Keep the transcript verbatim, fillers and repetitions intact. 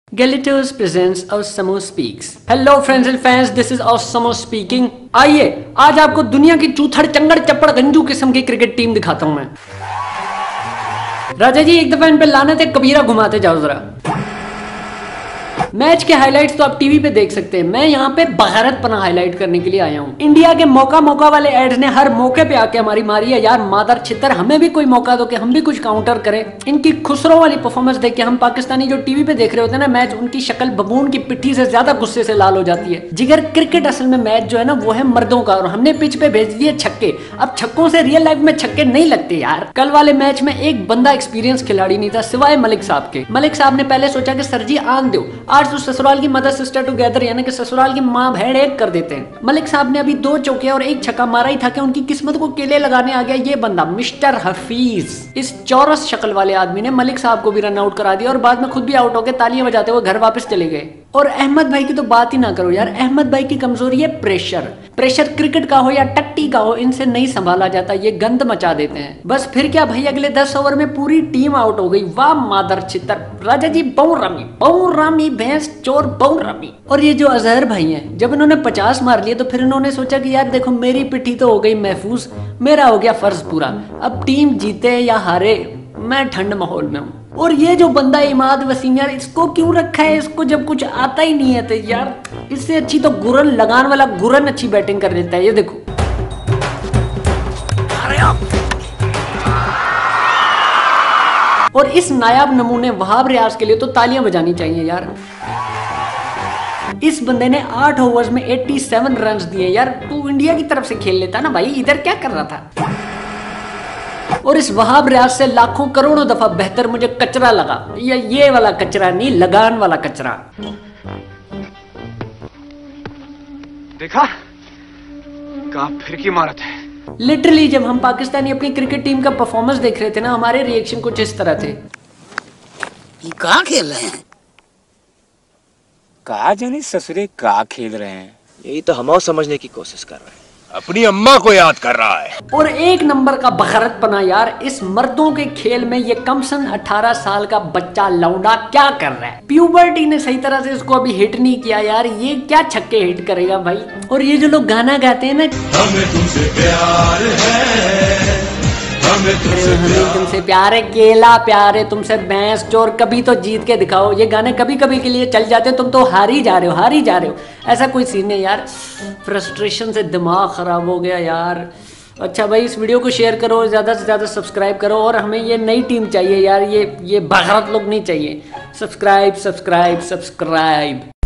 Galitos presents Osamo Speaks. Hello friends and fans, this is Osamo speaking. आइए आज आपको दुनिया की चूथड़ चंगड़ चप्पड़ गंजू किस्म की क्रिकेट टीम दिखाता हूं मैं। राजा जी एक दफा इन पे लानत है, कबीरा घुमाते जाओ जरा। मैच के हाइलाइट्स तो आप टीवी पे देख सकते हैं, मैं यहाँ पे बगारतपना हाईलाइट करने के लिए आया हूँ। इंडिया के मौका मौका वाले एड्स ने हर मौके पे आके हमारी मारी है यार। मादर छितर, हमें भी कोई मौका दो कि हम भी कुछ काउंटर करें। इनकी खुसरो वाली परफॉर्मेंस देख के हम पाकिस्तानी जो टीवी पे देख रहे होते हैं ना मैच, उनकी शक्ल बबून की पिट्ठी से ज्यादा गुस्से से लाल हो जाती है। जिगर क्रिकेट असल में मैच जो है ना वो है मर्दों का, और हमने पिच पे भेज दिए छक्के। अब छक्कों से रियल लाइफ में छक्के नहीं लगते यार। कल वाले मैच में एक बंदा एक्सपीरियंस खिलाड़ी नहीं था सिवाय मलिक साहब के। मलिक साहब ने पहले सोचा कि सर जी आन दो, आज तो ससुराल की मदर सिस्टर टुगेदर, यानी कि ससुराल की माँ बहन एक कर देते हैं। मलिक साहब ने अभी दो चौके और एक छक्का मारा ही था कि उनकी किस्मत को केले लगाने आ गया ये बंदा मिस्टर हफीज। इस चौरस शक्ल वाले आदमी ने मलिक साहब को भी रन आउट करा दिया और बाद में खुद भी आउट होकर तालियां बजाते हुए घर वापस चले गए। और अहमद भाई की तो बात ही ना करो यार। अहमद भाई की कमजोरी है प्रेशर। प्रेशर क्रिकेट का हो या टट्टी का हो, इनसे नहीं संभाला जाता, ये गंद मचा देते हैं। बस फिर क्या भाई, अगले दस ओवर में पूरी टीम आउट हो गई। वाह मादर छितर, राजा जी बहु रमी बहु रमी भैंस चोर बहु रमी। और ये जो अजहर भाई हैं, जब इन्होंने पचास मार लिए तो फिर इन्होंने सोचा कि यार देखो मेरी पिट्ठी तो हो गई महफूज, मेरा हो गया फर्ज पूरा। अब टीम जीते या हारे मैं ठंड माहौल में हूँ। और ये जो बंदा इमाद वसीम यार, इसको क्यों रखा है? इसको जब कुछ आता ही नहीं है तो यार, इससे अच्छी तो गुरन लगान वाला गुरन अच्छी बैटिंग कर लेता है। ये देखो और इस नायाब नमूने वहाब रियाज के लिए तो तालियां बजानी चाहिए यार। इस बंदे ने आठ ओवर्स में सत्तासी रन दिए यार। तू इंडिया की तरफ से खेल लेता ना भाई, इधर क्या कर रहा था? और इस वहाब रियाज से लाखों करोड़ों दफा बेहतर मुझे कचरा लगा। ये ये वाला कचरा नहीं, लगान वाला कचरा। देखा, कहा फिर की इमारत है। लिटरली जब हम पाकिस्तानी अपनी क्रिकेट टीम का परफॉर्मेंस देख रहे थे ना, हमारे रिएक्शन कुछ इस तरह थे। ये कहाँ खेल रहे हैं? कहा जाने ससुरे कहा खेल रहे हैं। यही तो हम और समझने की कोशिश कर रहे हैं। अपनी अम्मा को याद कर रहा है। और एक नंबर का बखरतपना यार, इस मर्दों के खेल में ये कमसन अठारह साल का बच्चा लौंडा क्या कर रहा है? प्यूबर्टी ने सही तरह से इसको अभी हिट नहीं किया यार, ये क्या छक्के हिट करेगा भाई? और ये जो लोग गाना गाते हैं ना, हमें तुमसे प्यार है, हमें तुमसे हमें तुमसे प्यार है, केला प्यार है तुमसे भैंस चोर, कभी तो जीत के दिखाओ। ये गाने कभी कभी के लिए चल जाते, तुम तो हार ही जा रहे हो, हार ही जा रहे हो। ऐसा कोई सीन है यार। फ्रस्ट्रेशन से दिमाग खराब हो गया यार। अच्छा भाई, इस वीडियो को शेयर करो, ज़्यादा से ज़्यादा सब्सक्राइब करो। और हमें ये नई टीम चाहिए यार, ये ये बगारत लोग नहीं चाहिए। Subscribe subscribe subscribe.